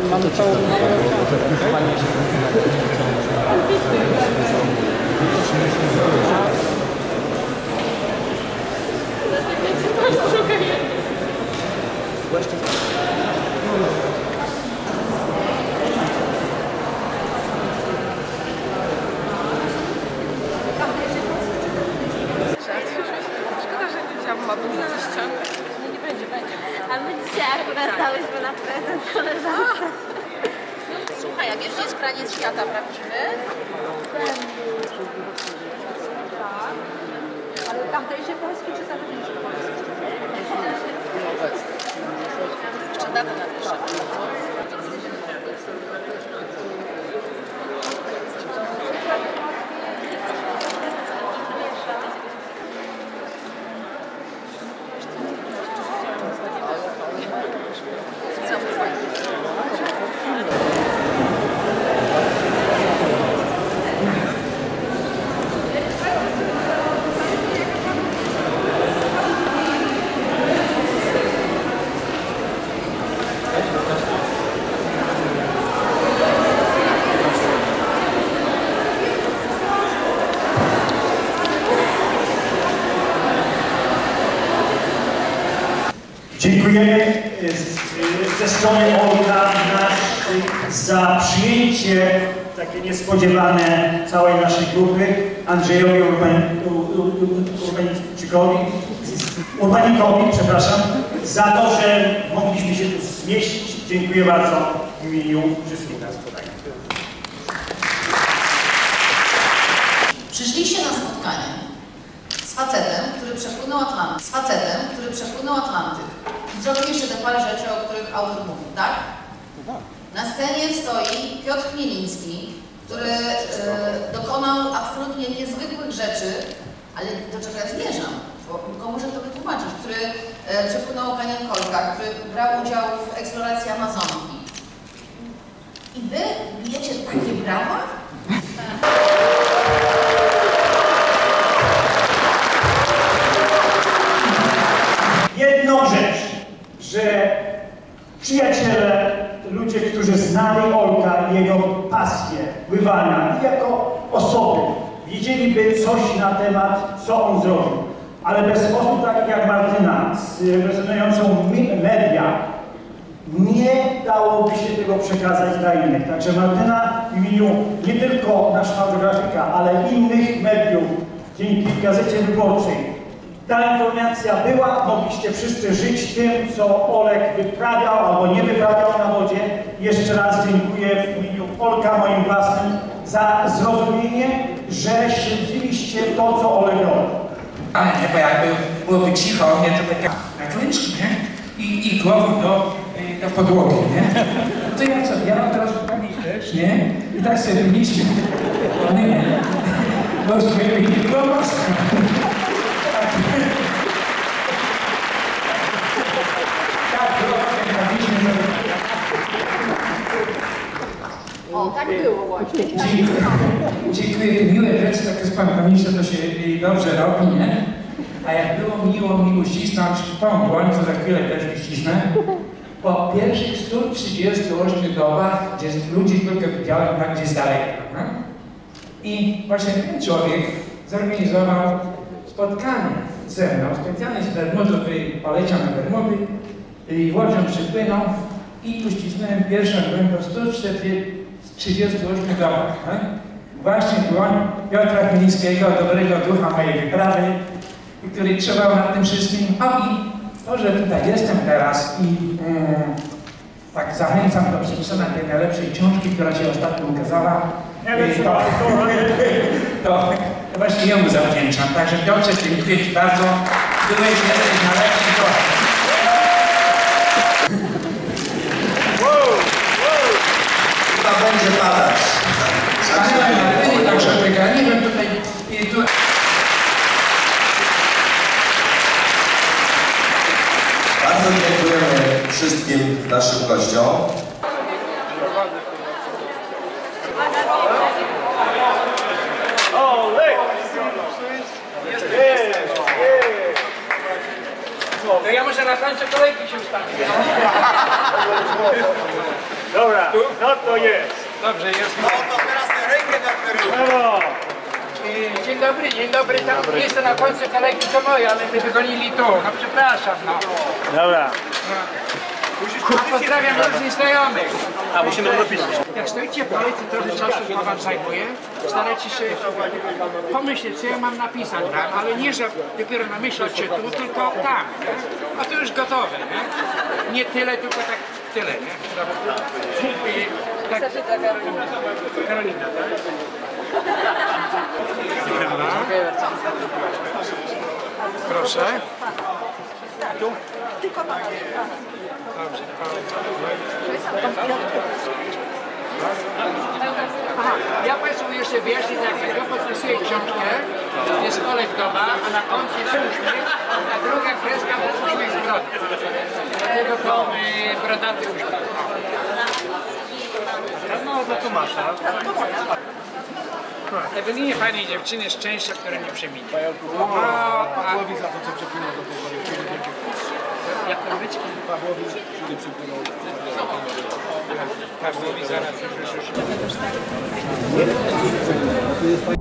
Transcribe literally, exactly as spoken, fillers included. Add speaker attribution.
Speaker 1: mamy całą...
Speaker 2: A my dzisiaj akurat dałyśmy na prezent koleżance.
Speaker 3: Słuchaj, a wiesz, gdzie jest kraniec świata prawdziwy?
Speaker 2: Tak. Ale tamtejszy polski czy zagraniczny polski?
Speaker 3: Jeszcze datę napiszę.
Speaker 4: Dziękujemy ze strony Olga za przyjęcie takie niespodziewane całej naszej grupy, Andrzejowi Urbanikowi, Urbanikowi, przepraszam, za to, że mogliśmy się tu zmieścić. Dziękuję bardzo w imieniu wszystkich nas tutaj.
Speaker 3: Przyszliście na spotkanie z facetem, który przepłynął Atlantyk. Z facetem, który przepłynął Atlantyk. I zrobił jeszcze te parę rzeczy, o których autor mówił, tak? Na scenie stoi Piotr Chmieliński, który e, dokonał absolutnie niezwykłych rzeczy, ale do czego ja zmierzam, bo tylko muszę to wytłumaczyć, który e, przepłynął kanien Kolka, który brał udział w eksploracji Amazonki. I wy bijecie takie brawa?
Speaker 4: Jedną rzecz, że przyjaciele, ludzie, którzy znali Olka i jego pasję pływania i jako osoby, wiedzieliby coś na temat, co on zrobił. Ale bez osób takich jak Martyna, z reprezentującą media, nie dałoby się tego przekazać dla innych. Także Martyna w imieniu nie tylko naszego grafika, ale innych mediów, dzięki Gazecie Wyborczej, ta informacja była, mogliście wszyscy żyć tym, co Olek wyprawiał albo nie wyprawiał na wodzie. Jeszcze raz dziękuję w imieniu Olka, moim własnym, za zrozumienie, że śledziliście to, co Olek robił.
Speaker 5: Ale nie, bo jakby byłoby cicho, nie, to taka na klęczki, nie? I, i głową do, do podłogi, nie? No to ja co, ja mam teraz pani też, nie? I tak sobie myślę, no nie, bo żeby nie było mocno.
Speaker 2: O, tak było właśnie.
Speaker 5: Dziękuję. Dziękuję. Miłe rzeczy, takie spontaniczne to się dobrze robi, nie? A jak było miło mi uścisnąć tą dłoń, co za chwilę też uścisnę, po pierwszych stu trzydziestu ośmiu dobach, gdzie ludzi tylko widziałem tak gdzieś daleko. No? I właśnie ten człowiek zorganizował spotkanie ze mną, specjalnie z Bermudów, poleciał na Bermudy i łodzią przypłynął i uścisnąłem pierwszą dłoń po stu trzydziestu ośmiu dobach. No? Właśnie dłoń Piotra Chmielińskiego, dobrego ducha mojej wyprawy, który czuwał nad tym wszystkim. O i to, że tutaj jestem teraz i mm, tak zachęcam do przeczytania tej najlepszej książki, która się ostatnio ukazała, to, to, to właśnie jemu zawdzięczam. Także Piotrze, dziękuję Ci bardzo. Byłeś jesteś najlepszy.
Speaker 6: Chyba będzie padać.
Speaker 5: Także nie wiem tutaj... Tu...
Speaker 6: Bardzo dziękujemy wszystkim naszym gościom.
Speaker 5: To ja muszę na końcu kolejki się ustawić.
Speaker 4: Dobra, no to jest.
Speaker 5: Dobrze, jest.
Speaker 6: No to teraz rękę na kierunku.
Speaker 4: Brawo.
Speaker 5: Y, Dzień dobry, dzień dobry. Tam miejsce na końcu kolejki to moje, ale my wygonili tu. No przepraszam, no.
Speaker 4: Dobra.
Speaker 5: A pozdrawiam różnych znajomych.
Speaker 4: A musimy dopisać.
Speaker 5: Jak stoicie w kolejce, trochę czasu to wam zajmuje. Starajcie się pomyśleć, co ja mam napisać wam, ale nie, że dopiero na myśl odczytu, tylko tam. Nie? A to już gotowe, nie? Nie tyle, tylko tak tyle, nie? I tak.
Speaker 2: Karolina.
Speaker 5: Karolina, tak? Proszę.
Speaker 2: Tylko pan.
Speaker 5: Dobrze. Aha, ja Państwu jeszcze wyjaśnię, jak ja podpisuję książkę, jest Olek Doba, a na końcu jest uśmiech, a druga kreska to jest uśmiech z brody. Dlatego to y, brodaty uśmiech.
Speaker 4: No to Tomasza.
Speaker 5: Ewelinie fajnej dziewczyny, szczęścia, które nie przeminie. No, a...
Speaker 1: Pawłowi za to, co przepłynął do tej pory.
Speaker 5: Jak to być?
Speaker 1: Pawłowi, który przepłynął.
Speaker 5: Pawłowi zaraz już.